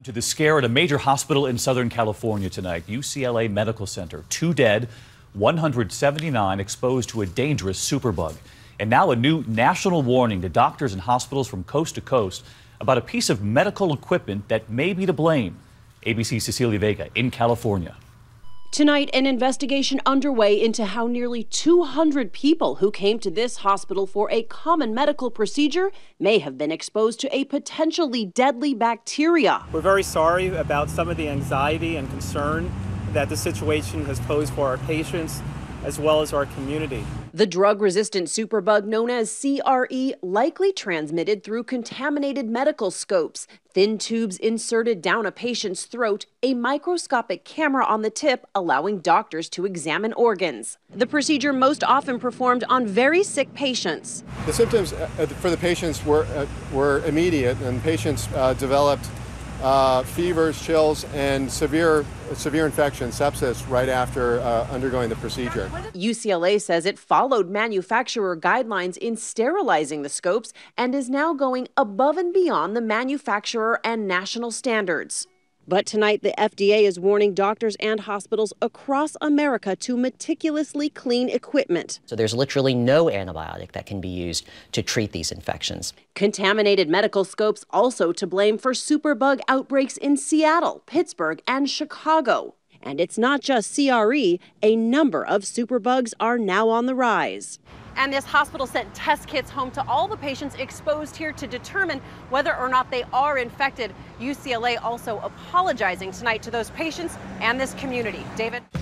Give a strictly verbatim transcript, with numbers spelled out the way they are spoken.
To the scare at a major hospital in Southern California tonight, U C L A Medical Center. Two dead, one hundred seventy-nine exposed to a dangerous superbug. And now a new national warning to doctors and hospitals from coast to coast about a piece of medical equipment that may be to blame. A B C's Cecilia Vega in California. Tonight, an investigation underway into how nearly two hundred people who came to this hospital for a common medical procedure may have been exposed to a potentially deadly bacteria. We're very sorry about some of the anxiety and concern that the situation has posed for our patients as well as our community. The drug-resistant superbug known as C R E likely transmitted through contaminated medical scopes, thin tubes inserted down a patient's throat, a microscopic camera on the tip allowing doctors to examine organs. The procedure most often performed on very sick patients. The symptoms for the patients were, uh, were immediate, and patients uh, developed Uh, fevers, chills, and severe severe infection, sepsis, right after uh, undergoing the procedure. U C L A says it followed manufacturer guidelines in sterilizing the scopes and is now going above and beyond the manufacturer and national standards. But tonight, the F D A is warning doctors and hospitals across America to meticulously clean equipment. So there's literally no antibiotic that can be used to treat these infections. Contaminated medical scopes also to blame for superbug outbreaks in Seattle, Pittsburgh, and Chicago. And it's not just C R E. A number of superbugs are now on the rise. And this hospital sent test kits home to all the patients exposed here to determine whether or not they are infected. U C L A also apologizing tonight to those patients and this community. David?